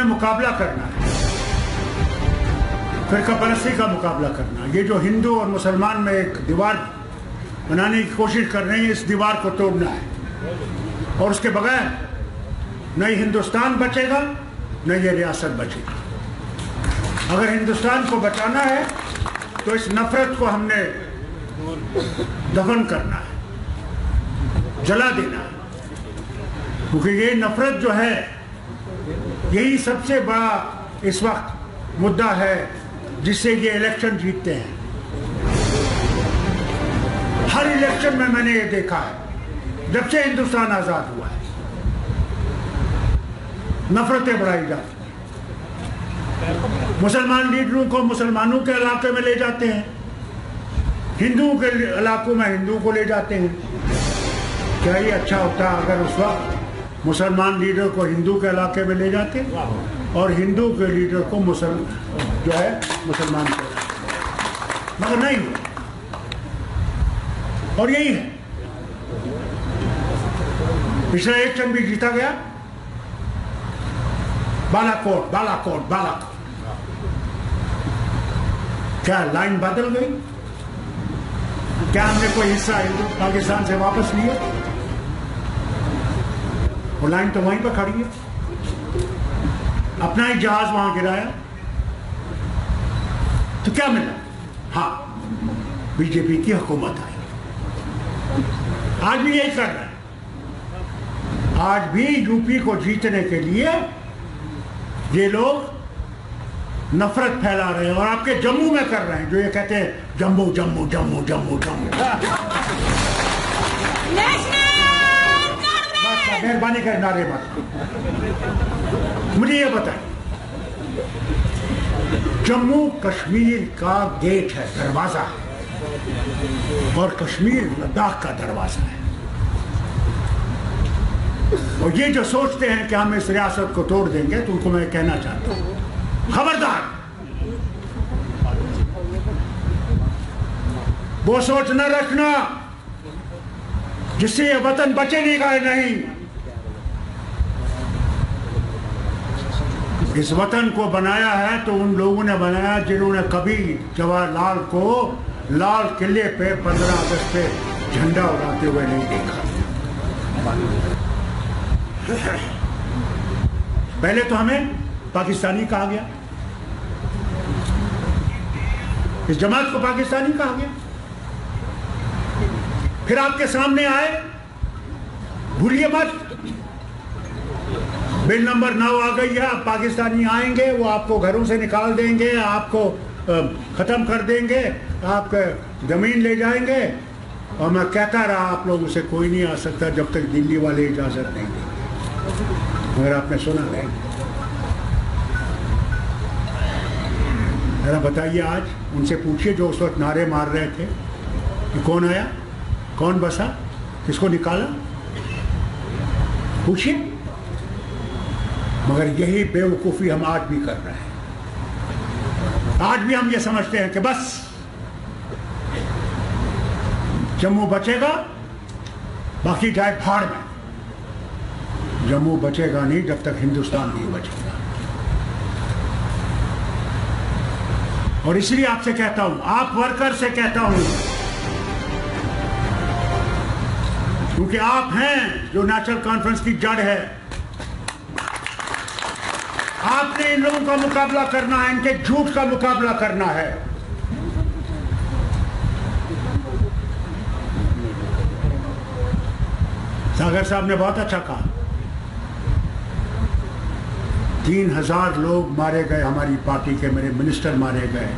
मुकाबला करना है, फिरकापरस्ती का मुकाबला करना। ये जो हिंदू और मुसलमान में एक दीवार बनाने की कोशिश कर रहे हैं, इस दीवार को तोड़ना है। और उसके बगैर न ही हिंदुस्तान बचेगा, न ये रियासत बचेगी। अगर हिंदुस्तान को बचाना है तो इस नफरत को हमने दफन करना है, जला देना है, क्योंकि ये नफरत जो है यही सबसे बड़ा इस वक्त मुद्दा है जिससे ये इलेक्शन जीतते हैं। हर इलेक्शन में मैंने ये देखा है, जब से हिंदुस्तान आजाद हुआ है, नफरतें बढ़ाई जाती हैं। मुसलमान लीडरों को मुसलमानों के इलाके में ले जाते हैं, हिंदुओं के इलाकों में हिंदुओं को ले जाते हैं। क्या ये अच्छा होता अगर उस वक्त मुसलमान लीडर को हिंदू के इलाके में ले जाते और हिंदू के लीडर को मुसलमान को, मगर नहीं हुआ। और यही है, पिछला इलेक्शन भी जीता गया, बालाकोट। क्या लाइन बदल गई? क्या हमने कोई हिस्सा हिंदू पाकिस्तान से वापस लिया? वो लाइन तो वहीं पर खड़ी है, अपना ही जहाज वहां गिराया। तो क्या मिला? हाँ, बीजेपी की हुकूमत आई। आज भी यही कर रहा है। आज भी यूपी को जीतने के लिए ये लोग नफरत फैला रहे हैं, और आपके जम्मू में कर रहे हैं, जो ये कहते हैं जम्मू जम्मू जम्मू जम्मू जम्मू। मेहरबानी कर नारे मत। मुझे ये बताइए, जम्मू कश्मीर का गेट है, दरवाजा है, और कश्मीर लद्दाख का दरवाजा है। और ये जो सोचते हैं कि हम इस रियासत को तोड़ देंगे, तो उनको मैं कहना चाहता हूं, खबरदार, वो सोच न रखना जिससे ये वतन बचेगा नहीं। इस वतन को बनाया है तो उन लोगों ने बनाया जिन्होंने कभी जवाहरलाल को लाल किले पे 15 अगस्त पे झंडा उड़ाते हुए नहीं देखा। पहले तो हमें पाकिस्तानी कहा गया, इस जमात को पाकिस्तानी कहा गया, फिर आपके सामने आए, भूलिए मत, बिल नंबर 9 आ गई है, आप पाकिस्तानी आएंगे, वो आपको घरों से निकाल देंगे, आपको खत्म कर देंगे, आपके जमीन ले जाएंगे। और मैं कहता रहा आप लोगों से कोई नहीं आ सकता जब तक दिल्ली वाले इजाजत नहीं देंगे। मगर आपने सुना नहीं। जरा बताइए, आज उनसे पूछिए जो उस वक्त नारे मार रहे थे कि कौन आया, कौन बसा, किसको निकाला, पूछिए। मगर यही बेवकूफ़ी हम आज भी कर रहे हैं। आज भी हम ये समझते हैं कि बस जम्मू बचेगा, बाकी जाए भाड़ में। जम्मू बचेगा नहीं जब तक हिंदुस्तान नहीं बचेगा। और इसलिए आपसे कहता हूं, आप वर्कर से कहता हूं, क्योंकि आप हैं जो नेशनल कॉन्फ्रेंस की जड़ है। आपने इन लोगों का मुकाबला करना है, इनके झूठ का मुकाबला करना है। सागर साहब ने बहुत अच्छा कहा, 3000 लोग मारे गए हमारी पार्टी के, मेरे मिनिस्टर मारे गए,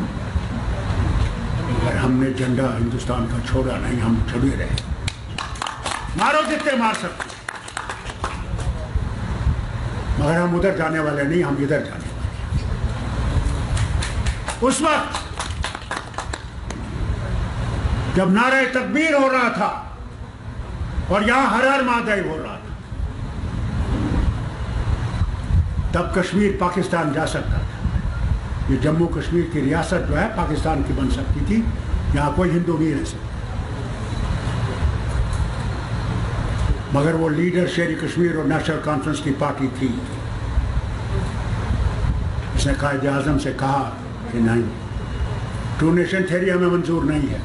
और हमने झंडा हिंदुस्तान का छोड़ा नहीं, हम छुड़े रहे। मारो जितने मार सकते, मगर हम उधर जाने वाले नहीं, हम इधर जाने वाले। उस वक्त जब नारे तकबीर हो रहा था और यहां हर हर महादेव हो रहा था, तब कश्मीर पाकिस्तान जा सकता था। ये जम्मू कश्मीर की रियासत जो है पाकिस्तान की बन सकती थी, यहां कोई हिंदू नहीं रह सकता। मगर वो लीडर शेर कश्मीर और नेशनल कॉन्फ्रेंस की पार्टी थी। उसने कायदे आज़म से कहा कि नहीं, टू नेशन थ्योरी हमें मंजूर नहीं है।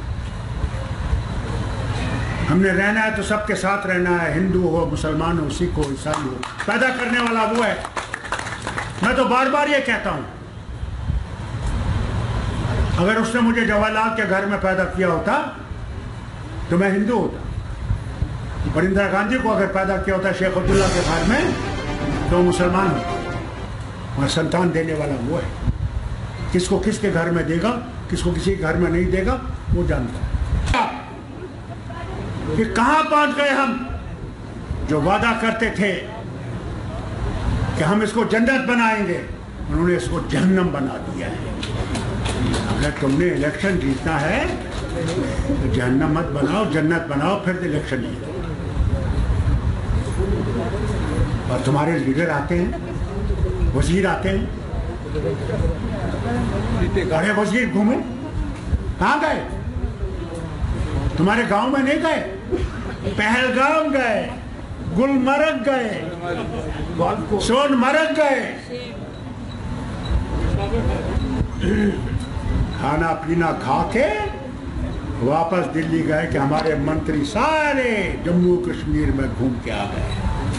हमने रहना है तो सबके साथ रहना है, हिंदू हो, मुसलमान हो, सिख हो, ईसाई हो। पैदा करने वाला वो है। मैं तो बार बार ये कहता हूँ, अगर उसने मुझे जवाहरलाल के घर में पैदा किया होता तो मैं हिंदू होता, और इंदिरा गांधी को अगर पैदा किया होता शेख अब्दुल्ला के घर में तो मुसलमान होता। और संतान देने वाला वो है। किसको किसके घर में देगा, किसको किसी के घर में नहीं देगा, वो जानता है। कि कहां पहुंच गए हम, जो वादा करते थे कि हम इसको जन्नत बनाएंगे, उन्होंने इसको जहन्नम बना दिया है। अगर तुमने इलेक्शन जीतना है तो जहन्नम मत बनाओ, जन्नत बनाओ, फिर इलेक्शन जीतो। और तुम्हारे लीडर आते हैं, वजीर आते हैं, बड़े वजीर घूमे, कहाँ गए? तुम्हारे गांव में नहीं गए? पहलगाम गए, गुलमर्ग गए, सोनमर्ग गए, खाना पीना खा के वापस दिल्ली गए कि हमारे मंत्री सारे जम्मू कश्मीर में घूम के आ गए।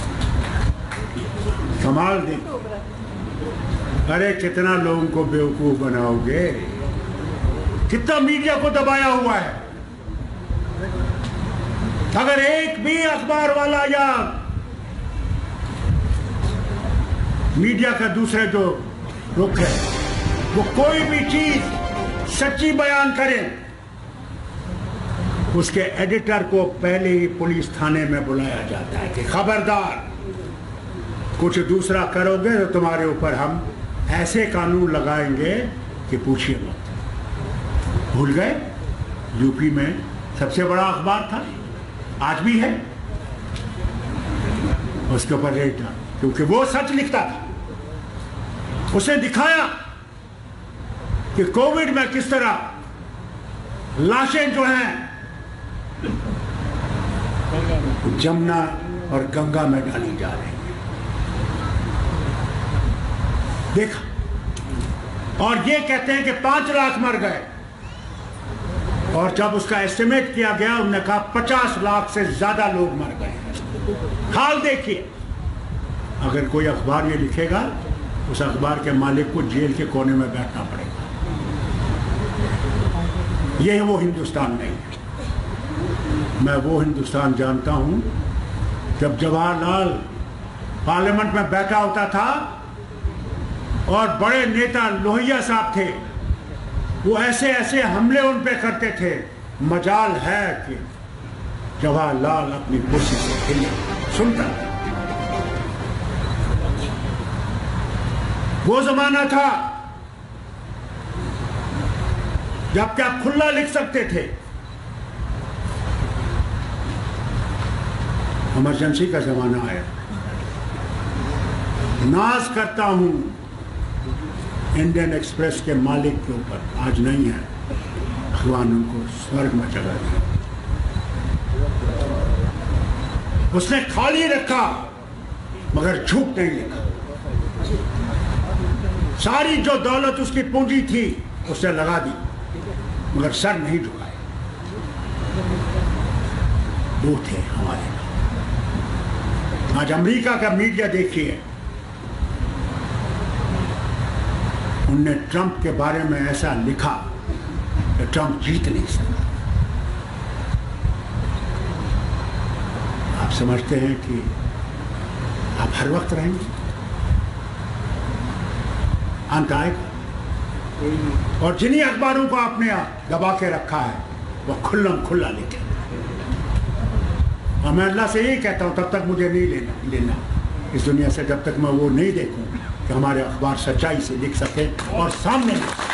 कमाल देखो। अरे कितना लोगों को बेवकूफ बनाओगे, कितना मीडिया को दबाया हुआ है। अगर एक भी अखबार वाला या मीडिया का दूसरे जो रुख है वो कोई भी चीज सच्ची बयान करे, उसके एडिटर को पहले ही पुलिस थाने में बुलाया जाता है कि खबरदार कुछ दूसरा करोगे तो तुम्हारे ऊपर हम ऐसे कानून लगाएंगे कि पूछिए मत। भूल गए? यूपी में सबसे बड़ा अखबार था, आज भी है, उसके ऊपर रेड था क्योंकि वो सच लिखता था। उसने दिखाया कि कोविड में किस तरह लाशें जो हैं जमुना और गंगा में डाली जा रही है, देखा। और ये कहते हैं कि 5 लाख मर गए, और जब उसका एस्टिमेट किया गया उन्होंने कहा 50 लाख से ज्यादा लोग मर गए। हाल देखिए। अगर कोई अखबार ये लिखेगा, उस अखबार के मालिक को जेल के कोने में बैठना पड़ेगा। यह वो हिंदुस्तान नहीं है। मैं वो हिंदुस्तान जानता हूं जब जवाहरलाल पार्लियामेंट में बैठा होता था और बड़े नेता लोहिया साहब थे, वो ऐसे ऐसे हमले उन पे करते थे। मजाल है कि जवाहरलाल अपनी कुर्सी से हिले, सुनता था। वो जमाना था जब क्या खुला लिख सकते थे। इमरजेंसी का जमाना आया। नाज करता हूं इंडियन एक्सप्रेस के मालिक के ऊपर, आज नहीं है, भगवान उनको स्वर्ग में चला दिया। उसने खाली रखा मगर झूठ नहीं लिखा। सारी जो दौलत उसकी पूंजी थी उसने लगा दी मगर सर नहीं झुकाए। वो थे हमारे। आज अमेरिका का मीडिया देखिए, उनने ट्रंप के बारे में ऐसा लिखा कि ट्रंप जीत नहीं सकता। आप समझते हैं कि आप हर वक्त रहेंगे, अंत आएगा। और जिन्हीं अखबारों को आपने दबा के रखा है वो खुल्लम खुल्ला लिखे। और मैं अल्लाह से यही कहता हूँ, तब तक मुझे नहीं लेना इस दुनिया से, जब तक मैं वो नहीं देखूं कि हमारे अखबार सच्चाई से लिख सके और सामने